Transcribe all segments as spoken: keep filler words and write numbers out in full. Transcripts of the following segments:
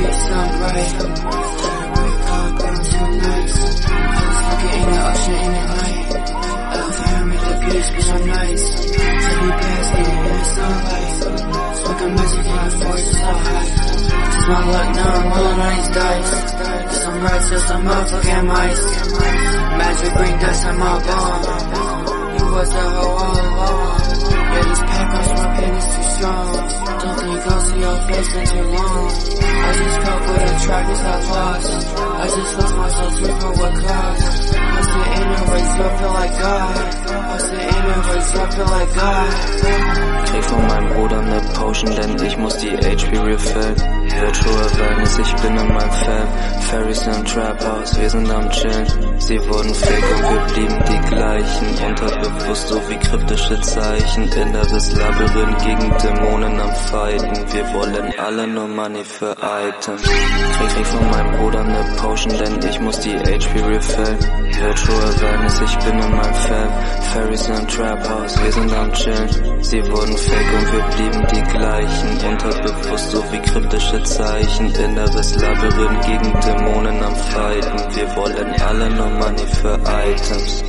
be sunbright. Wake up, I'm too nice. Just looking in the ocean in the night. I love how make the beach be so nice. Heavy basket in the sunlight. Smoking magic, my force is so high. Just my luck, now I'm rolling on these dice. Just some rats, just some motherfucking mice. Magic green dust on my bone. You was the hoe all along. Yeah, this pack on my pen is too strong. Don't think I'll see your face in too long. I just felt with a track is I lost. I just lost myself to for what cost. I said anyways, you feel like God. I said anyways, you feel like God. Krieg von meinem Bruder ne Potion, denn ich muss die H P refillen. Virtual Wellness, ich bin in meinem Fan. Fairies im Trap House, wir sind am Chillen. Sie wurden fake und wir blieben die gleichen. Unterbewusst so wie kryptische Zeichen. Inneres Labyrinth gegen Dämonen am Fighten. Wir wollen alle nur Money für Items. Krieg, krieg von meinem Bruder ne Potion, denn ich muss die H P refillen. Virtual Wellness, ich bin in meinem Fan. Fairies im Trap House, wir sind am Chillen. Sie wurden fake und wir blieben die gleichen. Unterbewusst so wie kryptische Zeichen. Inneres Labyrinth gegen Dämonen am Fighten. Wir wollen alle nur Money für Items.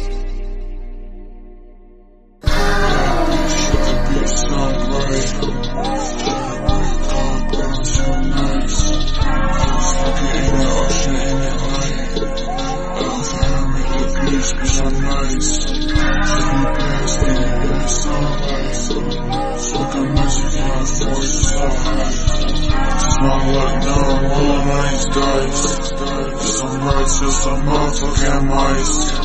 My luck, now I'm rolling on these dice. Some rats, just some motherfucking mice.